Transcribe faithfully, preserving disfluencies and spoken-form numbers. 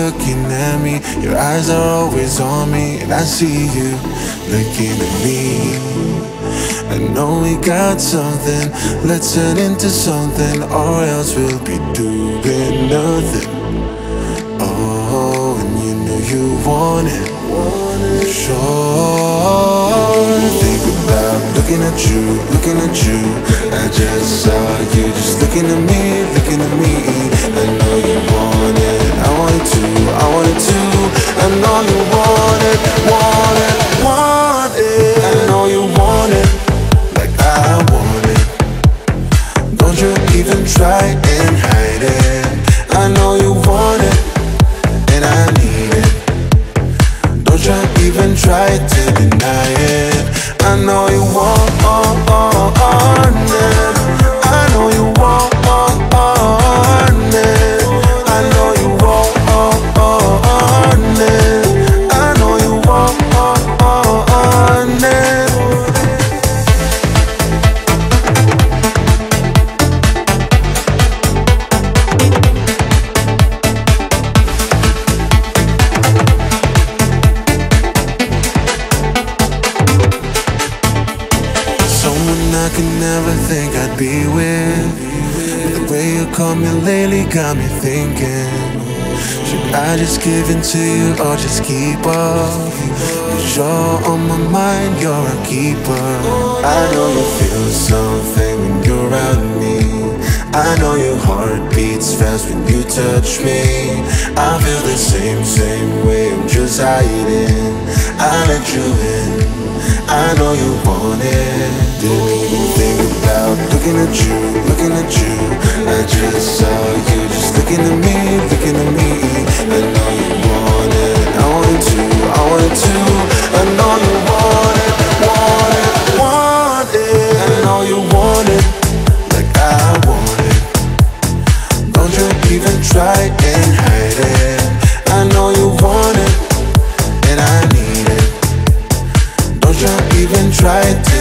looking at me. Your eyes are always on me, and I see you looking at me. I know we got something, let's turn into something, or else we'll be doing nothing. Oh, and you know you want it, sure. Think about looking at you, looking at you. I just saw you just looking at me, looking at me. I know you want it, I want it too, I want it too. I know you want it, want it, want it. I know you want it, like I want it. Don't you even try and hide it. I know you want it, and I need it. Don't you even try to deny it. I know you want it. I know you want it. I know you want it. I know you want it. I could never think I'd be with. The way you call me lately got me thinking, should I just give in to you or just keep up? Cause you're on my mind, you're a keeper. I know you feel something when you're around me. I know your heart beats fast when you touch me. I feel the same, same way, I'm just hiding. I let you in, I know you want it. Didn't even think about looking at you, looking at you. I just saw you just looking at me, looking at me. I know you want it, I want it too, I want it too. I know you want it, want it, want it. I know you want it, like I want it. Don't you even try and hide it. I know you want it, and I need it. Don't you even try to